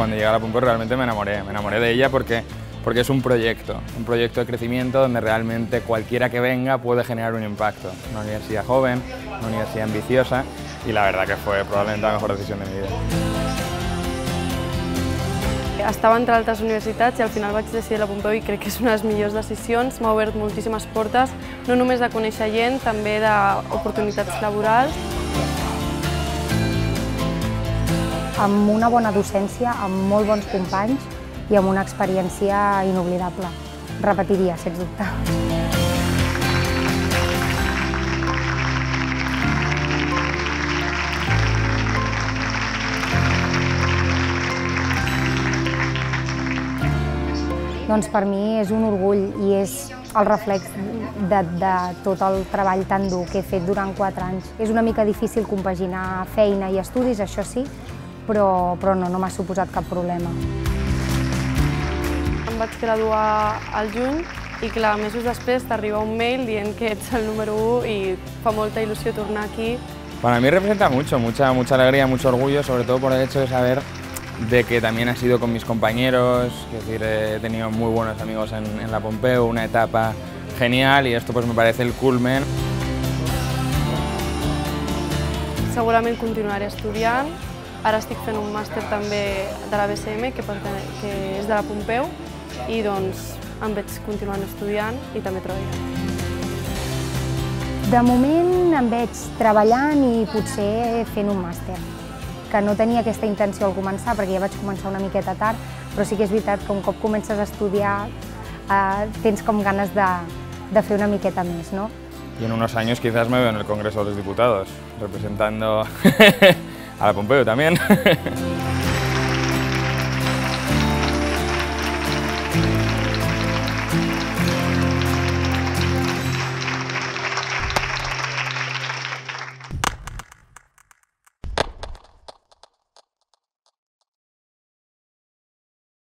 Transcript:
cuando llegué a la Pompeu realmente me enamoré de ella porque es un proyecto de crecimiento donde realmente cualquiera que venga puede generar un impacto. Una universidad joven, una universidad ambiciosa y la verdad que fue probablemente la mejor decisión de mi vida. Estava entre altres universitats i al final vaig decidir la Pompeu i crec que és una de les millors decisions. M'ha obert moltíssimes portes, no només de conèixer gent, també d'oportunitats laborals. Amb una bona docència, amb molt bons companys i amb una experiència inoblidable. Repetiria, sens dubte. Doncs per mi és un orgull i és el reflex de tot el treball tan dur que he fet durant 4 anys. És una mica difícil compaginar feina i estudis, això sí, però no m'ha suposat cap problema. Em vaig graduar al juny i clar, mesos després t'arriba un mail dient que ets el número 1 i fa molta il·lusió tornar aquí. Para mí representa mucha alegría, mucho orgullo, sobre todo por el hecho de saber de que también ha sido con mis compañeros, es decir, he tenido muy buenos amigos en la Pompeu, una etapa genial y esto pues me parece el culmen. Segurament continuaré estudiant, ara estic fent un màster també de la BCM que és de la Pompeu i doncs em veig continuant estudiant i també treballant. De moment em veig treballant i potser fent un màster, que no tenia aquesta intenció al començar, perquè ja vaig començar una miqueta tard, però sí que és veritat que un cop comences a estudiar tens com ganes de fer una miqueta més, ¿no? Y en unos años quizás me veo en el Congreso de los Diputados, representando a la Pompeu también.